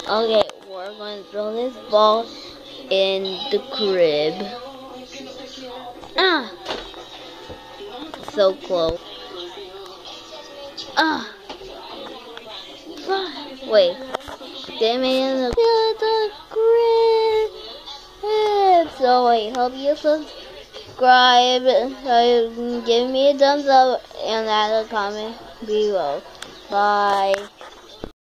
Okay, we're going to throw this ball in the crib. Ah! So close. Ah! Wait. Damn it in the crib. So I hope you subscribe, give me a thumbs up, and add a comment below. Bye.